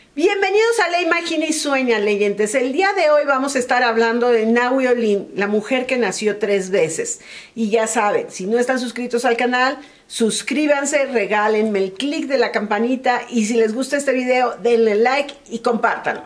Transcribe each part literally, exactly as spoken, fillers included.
Bienvenidos a La Imagina y Sueña, leyentes. El día de hoy vamos a estar hablando de Nahui Olin, la mujer que nació tres veces. Y ya saben, si no están suscritos al canal, suscríbanse, regálenme el clic de la campanita y si les gusta este video, denle like y compártanlo.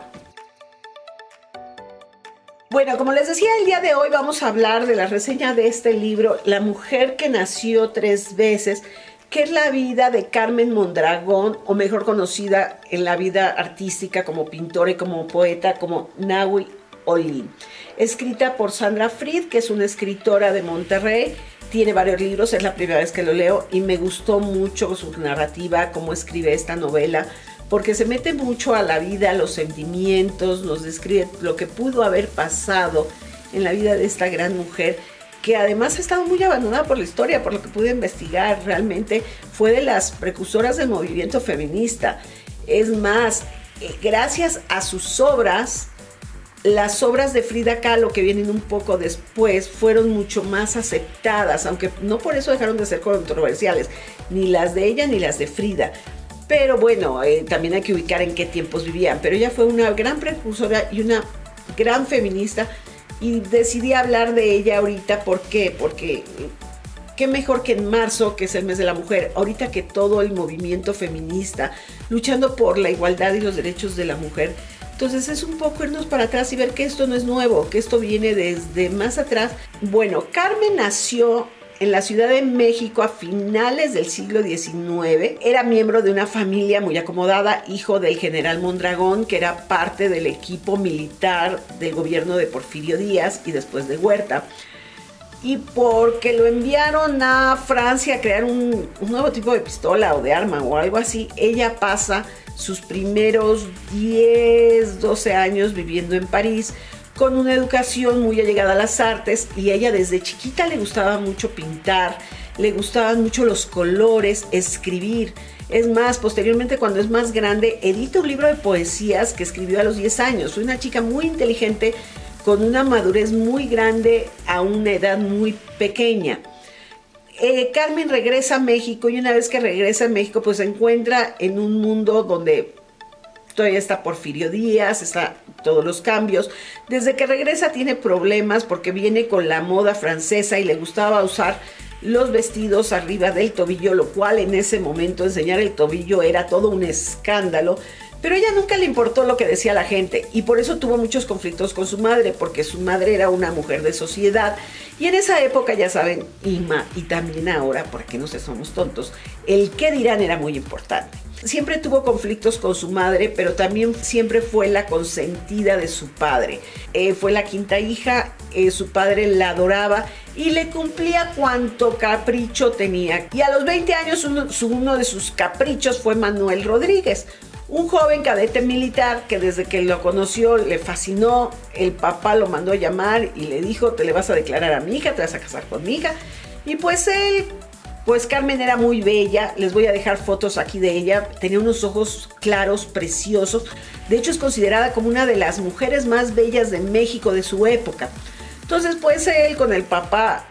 Bueno, como les decía, el día de hoy vamos a hablar de la reseña de este libro, La mujer que nació tres veces, que es la vida de Carmen Mondragón, o mejor conocida en la vida artística como pintora y como poeta, como Nahui Olin. Escrita por Sandra Fried, que es una escritora de Monterrey. Tiene varios libros, es la primera vez que lo leo y me gustó mucho su narrativa, cómo escribe esta novela, porque se mete mucho a la vida, a los sentimientos, nos describe lo que pudo haber pasado en la vida de esta gran mujer, que además ha estado muy abandonada por la historia, por lo que pude investigar. Realmente fue de las precursoras del movimiento feminista. Es más, eh, gracias a sus obras, las obras de Frida Kahlo, que vienen un poco después, fueron mucho más aceptadas, aunque no por eso dejaron de ser controversiales, ni las de ella ni las de Frida. Pero bueno, eh, también hay que ubicar en qué tiempos vivían. Pero ella fue una gran precursora y una gran feminista, y decidí hablar de ella ahorita. ¿Por qué? Porque qué mejor que en marzo, que es el mes de la mujer, ahorita que todo el movimiento feminista luchando por la igualdad y los derechos de la mujer. Entonces es un poco irnos para atrás y ver que esto no es nuevo, que esto viene desde más atrás. Bueno, Carmen nació en la Ciudad de México a finales del siglo diecinueve. Era miembro de una familia muy acomodada, hijo del general Mondragón, que era parte del equipo militar del gobierno de Porfirio Díaz y después de Huerta. Y porque lo enviaron a Francia a crear un, un nuevo tipo de pistola o de arma o algo así, ella pasa sus primeros diez, doce años viviendo en París, con una educación muy allegada a las artes, y ella desde chiquita le gustaba mucho pintar, le gustaban mucho los colores, escribir. Es más, posteriormente, cuando es más grande, edita un libro de poesías que escribió a los diez años. Fue una chica muy inteligente, con una madurez muy grande a una edad muy pequeña. Eh, Carmen regresa a México, y una vez que regresa a México, pues se encuentra en un mundo donde todavía está Porfirio Díaz, está todos los cambios. Desde que regresa tiene problemas porque viene con la moda francesa y le gustaba usar los vestidos arriba del tobillo, lo cual en ese momento enseñar el tobillo era todo un escándalo. Pero a ella nunca le importó lo que decía la gente, y por eso tuvo muchos conflictos con su madre, porque su madre era una mujer de sociedad. Y en esa época, ya saben, Ima, y también ahora, porque no sé, somos tontos, el qué dirán era muy importante. Siempre tuvo conflictos con su madre, pero también siempre fue la consentida de su padre. Eh, fue la quinta hija, eh, su padre la adoraba y le cumplía cuanto capricho tenía. Y a los veinte años uno, su, uno de sus caprichos fue Manuel Rodríguez, un joven cadete militar que desde que lo conoció le fascinó. El papá lo mandó a llamar y le dijo: te le vas a declarar a mi hija, te vas a casar con mi hija. Y pues él... Pues Carmen era muy bella, les voy a dejar fotos aquí de ella, tenía unos ojos claros, preciosos. De hecho es considerada como una de las mujeres más bellas de México de su época. Entonces pues él, con el papá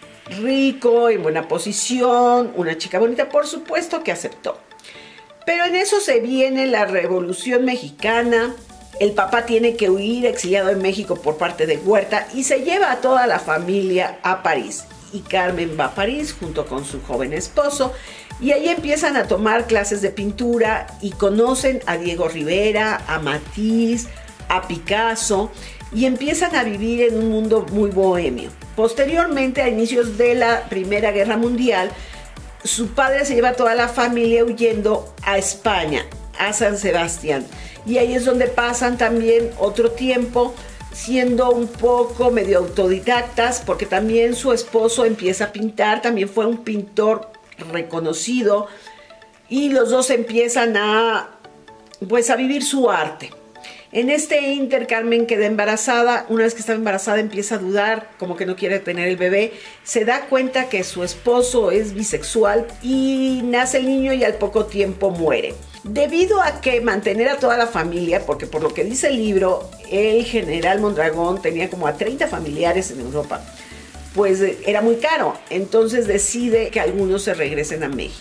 rico, en buena posición, una chica bonita, por supuesto que aceptó. Pero en eso se viene la Revolución Mexicana. El papá tiene que huir, exiliado en México por parte de Huerta, y se lleva a toda la familia a París. Y Carmen va a París junto con su joven esposo, y ahí empiezan a tomar clases de pintura y conocen a Diego Rivera, a Matisse, a Picasso, y empiezan a vivir en un mundo muy bohemio. Posteriormente, a inicios de la Primera Guerra Mundial, su padre se lleva a toda la familia huyendo a España, a San Sebastián, y ahí es donde pasan también otro tiempo, siendo un poco medio autodidactas, porque también su esposo empieza a pintar, también fue un pintor reconocido, y los dos empiezan a, pues, a vivir su arte. En este ínter, Carmen queda embarazada. Una vez que está embarazada empieza a dudar, como que no quiere tener el bebé. Se da cuenta que su esposo es bisexual y nace el niño, y al poco tiempo muere. Debido a que mantener a toda la familia, porque por lo que dice el libro, el general Mondragón tenía como a treinta familiares en Europa, pues era muy caro. Entonces decide que algunos se regresen a México.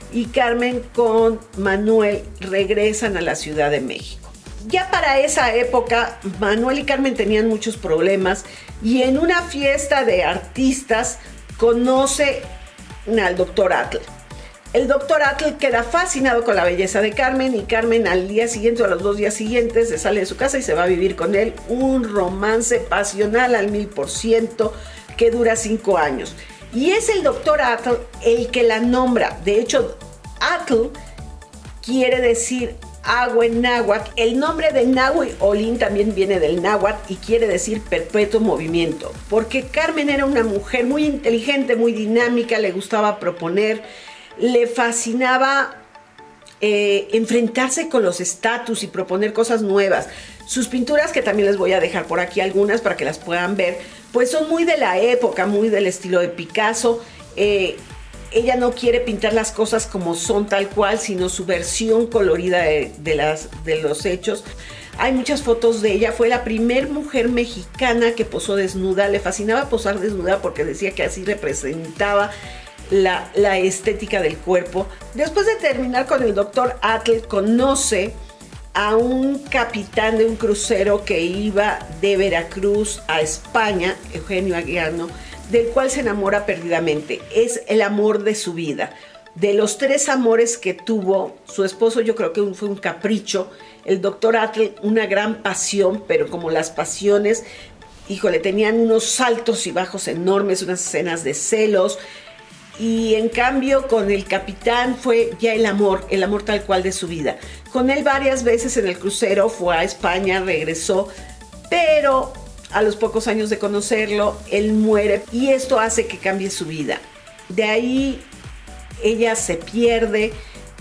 y Carmen con Manuel regresan a la Ciudad de México. Ya para esa época, Manuel y Carmen tenían muchos problemas y en una fiesta de artistas conoce al doctor Atl. El doctor Atl queda fascinado con la belleza de Carmen y Carmen al día siguiente o a los dos días siguientes se sale de su casa y se va a vivir con él. Un romance pasional al mil por ciento que dura cinco años. Y es el doctor Atl el que la nombra. De hecho, Atl quiere decir agua en náhuatl. El nombre de Nahui Olin también viene del náhuatl y quiere decir perpetuo movimiento. Porque Carmen era una mujer muy inteligente, muy dinámica, le gustaba proponer, le fascinaba eh, enfrentarse con los estatus y proponer cosas nuevas. Sus pinturas, que también les voy a dejar por aquí algunas para que las puedan ver, pues son muy de la época, muy del estilo de Picasso. Eh, ella no quiere pintar las cosas como son tal cual, sino su versión colorida de, de, las, de los hechos. Hay muchas fotos de ella. Fue la primer mujer mexicana que posó desnuda. Le fascinaba posar desnuda porque decía que así representaba La, la estética del cuerpo. Después de terminar con el doctor Atl, conoce a un capitán de un crucero que iba de Veracruz a España, Eugenio Aguiano, del cual se enamora perdidamente. Es el amor de su vida. De los tres amores que tuvo, su esposo yo creo que fue un capricho, el doctor Atl una gran pasión, pero como las pasiones, híjole, tenían unos saltos y bajos enormes, unas escenas de celos. Y en cambio con el capitán fue ya el amor, el amor tal cual de su vida. Con él varias veces en el crucero, fue a España, regresó, pero a los pocos años de conocerlo, él muere y esto hace que cambie su vida. De ahí ella se pierde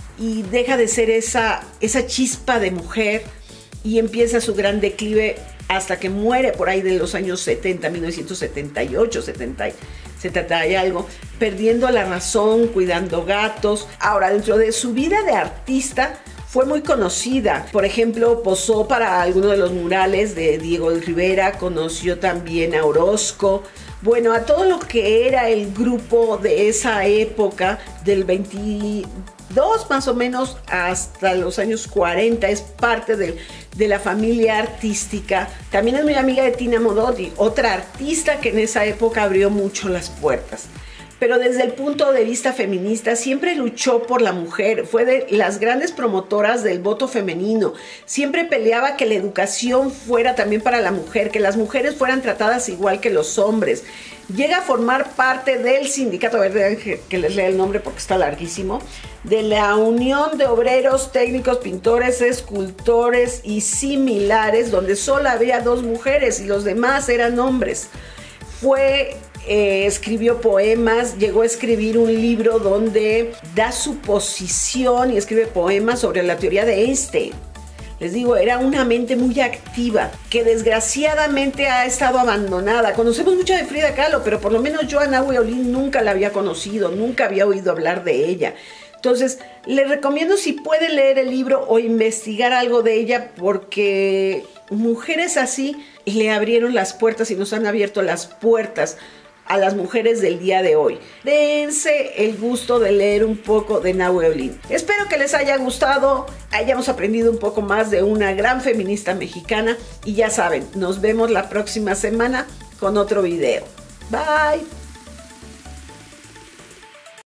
y deja de ser esa, esa chispa de mujer y empieza su gran declive hasta que muere por ahí de los años setenta, mil novecientos setenta y ocho, setenta, setenta y algo, perdiendo la razón, cuidando gatos. Ahora, dentro de su vida de artista, fue muy conocida. Por ejemplo, posó para algunos de los murales de Diego de Rivera, conoció también a Orozco. Bueno, a todo lo que era el grupo de esa época, del veintidós más o menos hasta los años cuarenta, es parte de, de la familia artística. También es muy amiga de Tina Modotti, otra artista que en esa época abrió mucho las puertas. Pero desde el punto de vista feminista siempre luchó por la mujer, fue de las grandes promotoras del voto femenino, siempre peleaba que la educación fuera también para la mujer, que las mujeres fueran tratadas igual que los hombres. Llega a formar parte del sindicato, a ver que les lea el nombre porque está larguísimo, de la Unión de Obreros, Técnicos, Pintores, Escultores y similares, donde solo había dos mujeres y los demás eran hombres. Fue... Eh, escribió poemas, llegó a escribir un libro donde da su posición y escribe poemas sobre la teoría de Einstein. Les digo, era una mente muy activa que desgraciadamente ha estado abandonada. Conocemos mucho de Frida Kahlo, pero por lo menos yo a Nahui Olin nunca la había conocido, nunca había oído hablar de ella. Entonces, les recomiendo si pueden leer el libro o investigar algo de ella, porque mujeres así le abrieron las puertas y nos han abierto las puertas a las mujeres del día de hoy. Dense el gusto de leer un poco de Nahui Olin. Espero que les haya gustado, hayamos aprendido un poco más de una gran feminista mexicana y ya saben, nos vemos la próxima semana con otro video. Bye.